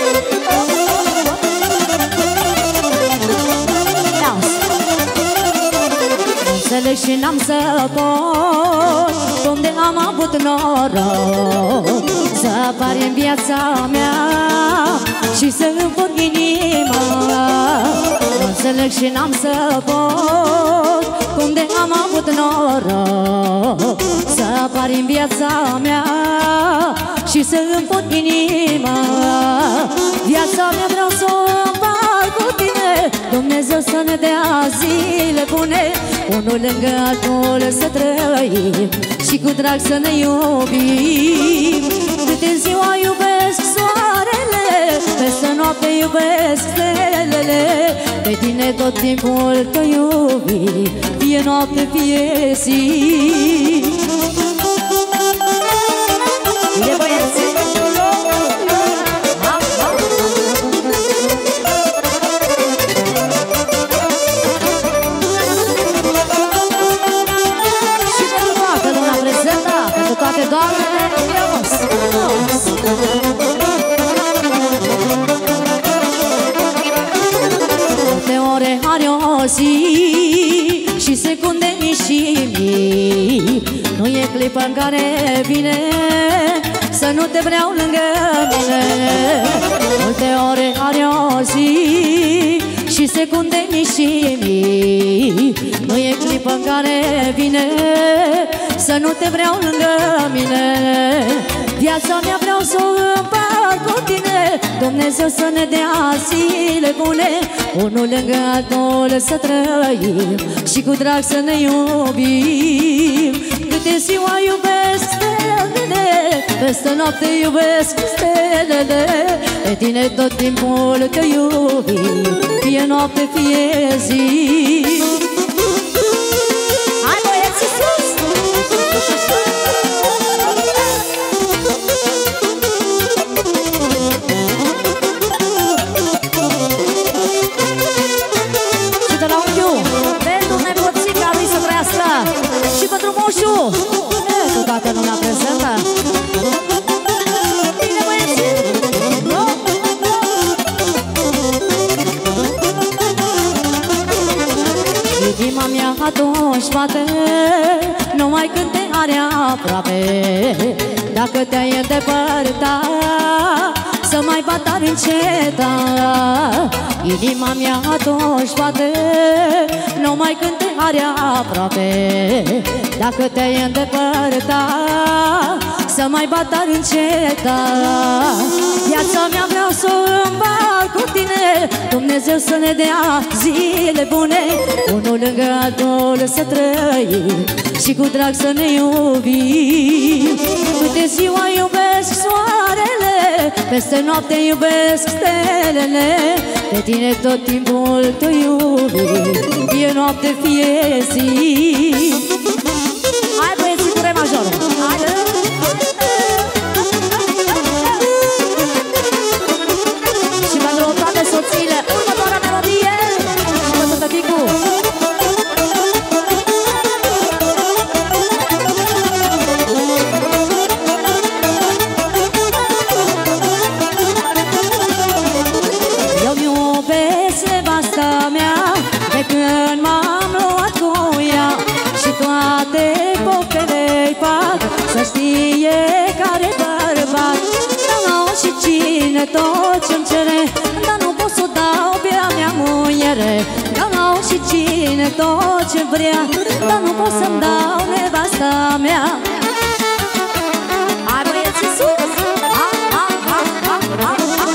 Înțeleg și n-am să pot, cum de am avut noroc să apar în viața mea și să îmi pun inima. Înțeleg și n-am să pot, cum de am avut noroc să apar în viața mea și să îmi pun inima. Viața mea vreau să o împart cu tine, Dumnezeu să ne dea zile bune, unul lângă altul să trăim și cu drag să ne iubim. Câte ziua iubesc soarele, peste noapte iubesc stelele, pe tine tot timpul te iubi, fie noapte, fie zi. Bine, băieți! Toate doamnele, frumos, frumos. Multe ore are o zi și secunde mii și mii, nu e clipă în care vine să nu te vreau lângă mine. Multe ore are o zi și secunde mii și mii, nu e clipă în care vine să nu te vreau lângă mine. Viața mea vreau să o împart cu tine, Dumnezeu să ne dea zile bune, unul lângă altul să trăim și cu drag să ne iubim. Câte ziua iubesc stelele, peste noapte iubesc stelele, pe tine tot timpul te iubim, fie noapte, fie zi. Hai, băieții, sus! Și de la unchiul, pentru nepoțica lui să trăiască, și pentru moșul, cu toată lumea prezentă. Bine, băieții! Inima mea atunci bate numai când te are aproape. Dacă te-ai îndepărta, să mai bat tare înceta. Inima mea atunci bate, nu mai când te are aproape. Dacă te-ai îndepărtat, să mai bat tare înceta. Viața mea vreau să o îmbarc cu tine, Dumnezeu să ne dea zile bune, unul lângă altul să trăim și cu drag să ne iubim. Câte ziua iubesc soarele, peste noapte iubesc stelele, pe tine tot timpul te iubim, fie noapte, fie zi. Hai băieții cu re majoră, haide! Și pentru toate soțiile, următoarea melodie și pentru tăticu. Eu-mi iubesc nevasta mea de când m-am luat cu ea, și toate poftele-i fac să știe care bărbat. Dar nu și cine tot ce-mi cere, dar nu pot să dau pe a mea muiere. Dar nu și cine tot ce vrea, dar nu pot să-mi dau nevasta mea. Hai băieții sus! Ha, ha, ha, ha, ha, ha, ha.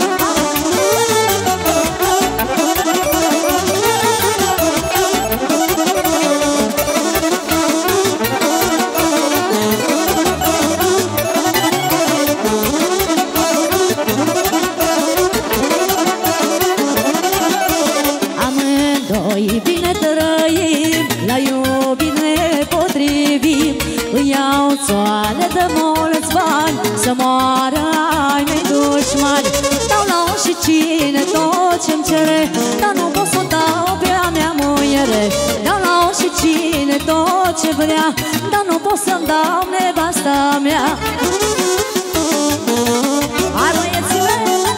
Amândoi bine trăim, la iubire potrivim. Îi iau țoale de mulți bani, să moară ai mei dușmani. Dau la și cine tot ce-mi cere, dar nu pot să dau pe a mea muiere. Dau la și cine tot ce vrea, dar nu pot să-mi dau nevasta mea. Hai băiețile!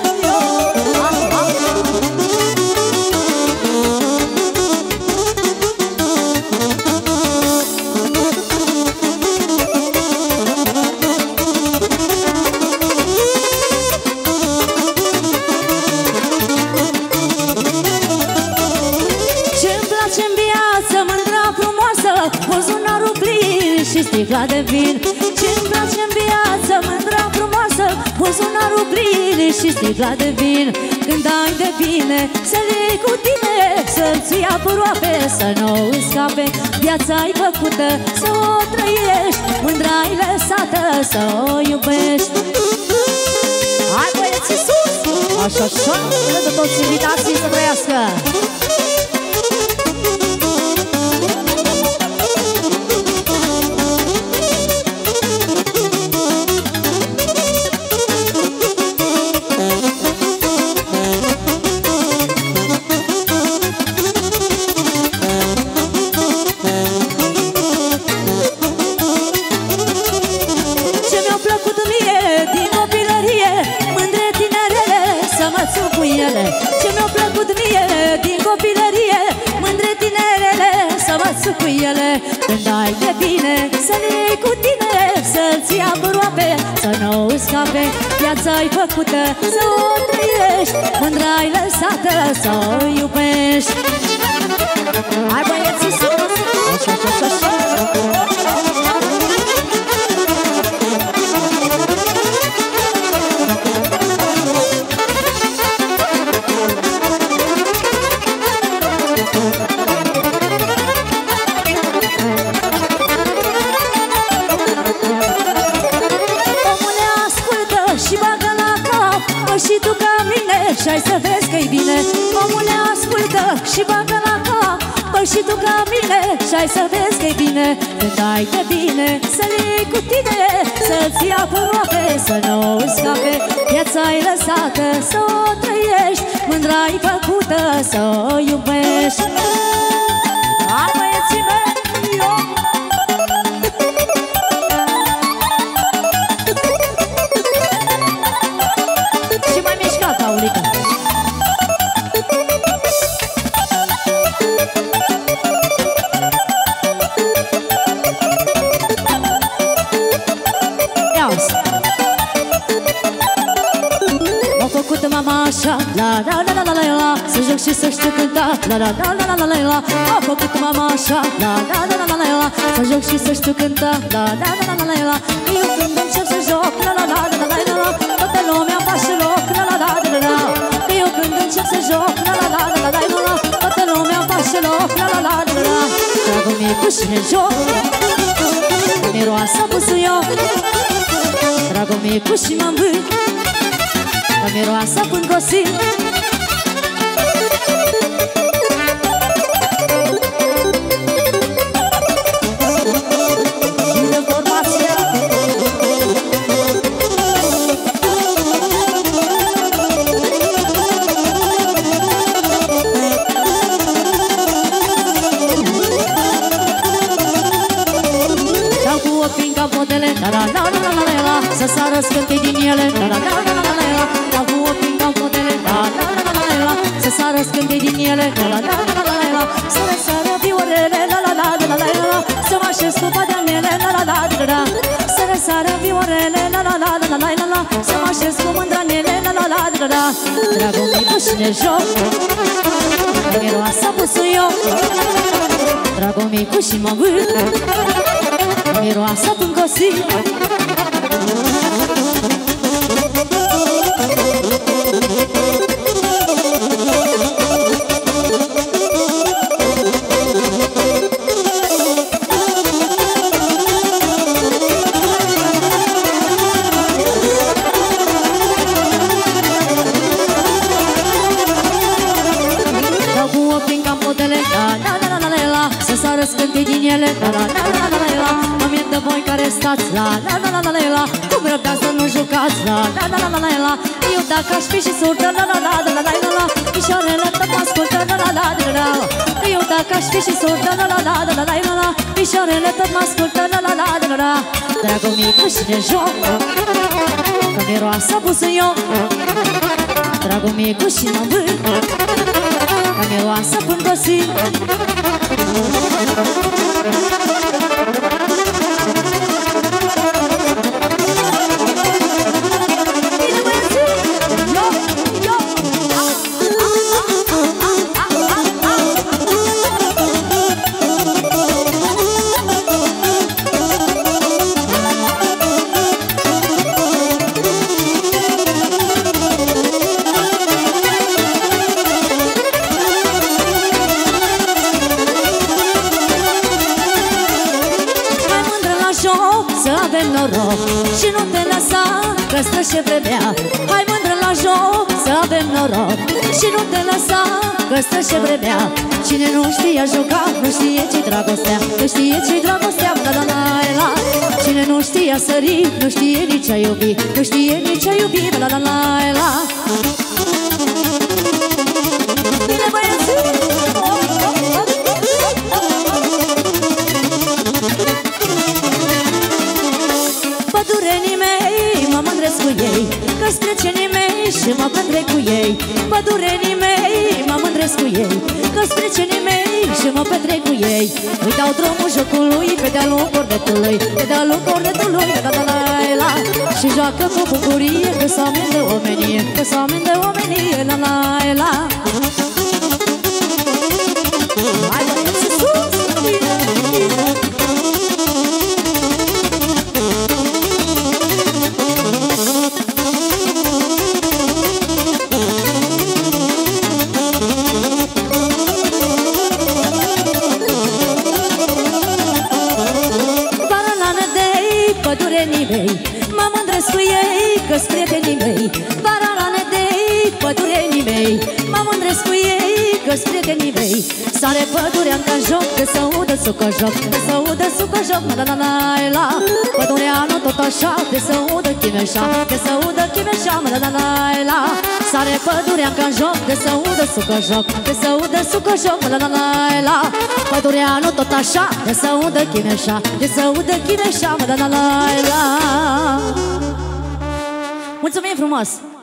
Buzunarul plin și sticla de vin. Ce-mi place în viață, mândra frumoasă, buzunarul plin și sticla de vin. Când ai de bine, să le cu tine, să-ți iei aproape, să nu îți scape. Viața-i făcută să o trăiești, mândra-i lăsată să o iubești. Hai băieții sus! Așa, așa, de toți invitații să trăiască! Ce mi-a plăcut mie din copilărie, mândre tinerele, să mă țuc cu ele. Când ai de bine, să le iei cu tine, să-ți iei aproape, să nu îți scape. Viața-i făcută să o trăiești, mândra-i lăsată să o iubești. Hai băieții sus! Așa, așa, așa, și-ai să vezi că-i bine. Omule, ascultă și bagă la cap, păi și tu ca mine, și-ai să vezi că-i bine. Când ai de bine, să le iei cu tine, să-ți ia aproape, să nu îți scape. Viața-i lăsată să o trăiești, mândra-i făcută să o iubești. Hai băieții mei, eu! Și mai mișcat, Aulica. să știu cânta. La la la la la la la. A făcut mama așa. La la la la la la. Să joc și să știu cânta. La la la la la la. Eu când încep să joc. La la la la la la. Toată lumea face loc. La la la la la. Eu când încep să joc. La la la la la la. Toată lumea face loc. La la la la la. Dragul micu și ne joc. Miroasa busuioc. Dragul micu și mă îmbânt. Că miroasa până gosit. Să sară scântei din ele. Dau cu opii, dau modele. Să sară scântei din ele. Să răsară viorele. Să mă așez cu padeanele. Să răsară viorele. Să mă așez cu mândranele. Dragul micu și ne joc. Că miroasa busuioc. Dragul micu și mă vânt. Miroasa până gosit. Să sară scântei din ele. Mă miet de voi care stați. La la la la la la. Cum răbdați să nu jucați. La la la la la la. Eu dacă aș fi și surdă. La la la la la la. Pișoarele tot mă ascultă. La la la la la. Eu dacă aș fi și surdă. La la la la la la. Pișoarele tot mă ascultă. La la la la la. Dragul micu și de joc. Că miroasa busuioc. Dragul micu și mă îmbânt. Că miroasa până gosit. Să avem noroc și nu te lăsa că strășe vremea. Hai mândră la joc, să avem noroc și nu te lăsa că strășe vremea. Cine nu știe juca, nu știe ce-i dragostea. Nu știe ce-i dragostea, la la la la. Cine nu știe sări, nu știe nici a iubi. Nu știe nici a iubi, la la la la. Bine băieții! Pădurenii mei, mă mândresc cu ei, că-s prietenii mei și mă petrec cu ei. Pădurenii mei, mă mândresc cu ei, că-s prietenii mei și mă petrec cu ei. Îi dau drumul jocului pe de-alul cornetului, pe de-alul cornetului, la la la la. Și joacă cu bucurie, că-s oameni de omenie, că-s oameni de omenie, la la la. Hai băieți sus! Pădurenii mei, mă mândresc cu ei, că-s prietenii mei. Vara la Nedei, pădurenii mei, mă mândresc cu ei, că-s prietenii mei. Sare pădurea în joc, că să udă sucă joc, că să udă sucă joc, la la la la. Pădurea nu tot așa, că să udă chimeșa, că să udă chimeșa, la la la la. Sare pădurea în joc, că să udă sucă joc, că să udă sucă joc, la la la la. Pădurea nu tot așa, că să udă chimeșa, că să udă chimeșa, la la la la. Mulțumim frumos!